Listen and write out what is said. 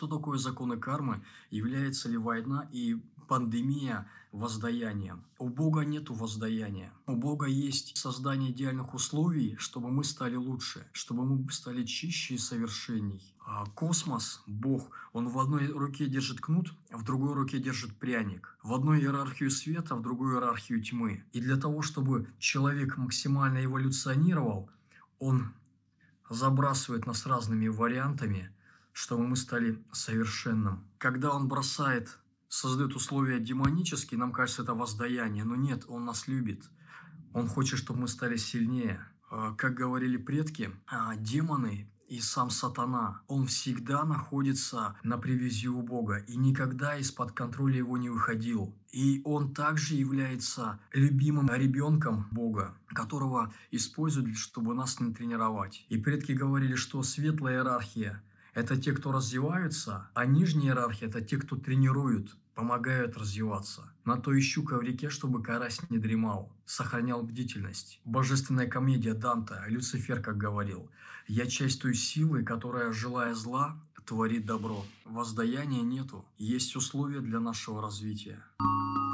Что такое законы кармы? Является ли война и пандемия воздаянием? У Бога нету воздаяния. У Бога есть создание идеальных условий, чтобы мы стали лучше, чтобы мы стали чище и совершенней. А космос, Бог, он в одной руке держит кнут, а в другой руке держит пряник. В одной иерархию света, в другую иерархию тьмы. И для того, чтобы человек максимально эволюционировал, он забрасывает нас разными вариантами, чтобы мы стали совершенным. Когда он создает условия демонические, нам кажется, это воздаяние. Но нет, он нас любит. Он хочет, чтобы мы стали сильнее. Как говорили предки, демоны и сам сатана, он всегда находится на привязи у Бога и никогда из-под контроля его не выходил. И он также является любимым ребенком Бога, которого используют, чтобы нас не тренировать. И предки говорили, что светлая иерархия – это те, кто развиваются, а нижняя иерархия – это те, кто тренируют, помогают развиваться. На то ищу в реке, чтобы карась не дремал, сохранял бдительность. Божественная комедия Данте, Люцифер, как говорил: «Я часть той силы, которая, желая зла, творит добро». Воздаяния нету, есть условия для нашего развития.